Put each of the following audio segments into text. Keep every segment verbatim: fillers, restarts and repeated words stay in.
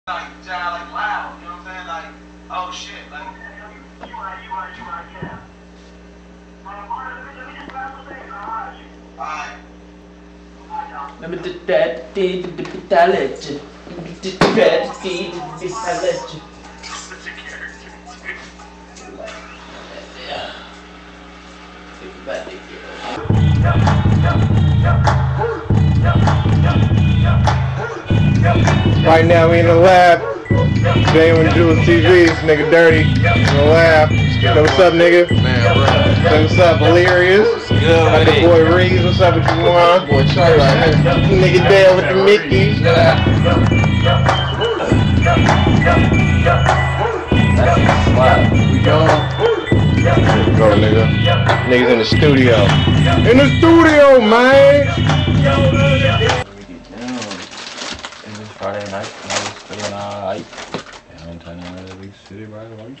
like, child, like loud, you know what I'm saying? Like, oh shit, like, you right, you right, you right, yeah. Alright. Let me do that, did the let's did that, did the Such a character. Yeah. Think about it. Right now we in the lab. Today when Jules T V, this nigga Dirty in the lab. So what's up, nigga? Man, bro. So what's up, Hilarious? Good Got with the it. boy Reeves. What's up with you, Juan? Boy, Trey right here. Nigga Dale with the Mickey. That's slap. We going. Go, nigga. Niggas in the studio. In the studio, man. It's Friday night. I was feeling alright. And I'm telling you, at least city right away.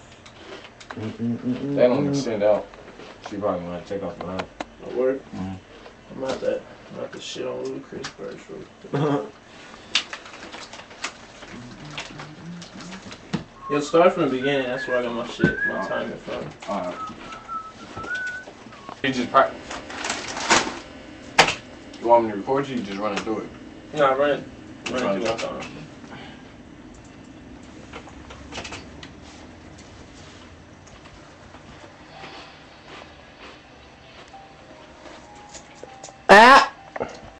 They don't send out. She probably want to take off the line. At work? Mm-hmm. I'm not that. I'm not the shit on Ludacris first. Yo, start from the beginning. That's where I got my shit, my timing from. Alright. You just practice. You want me to record you? You just run it through it. Nah, run it. Run Run it it through my time.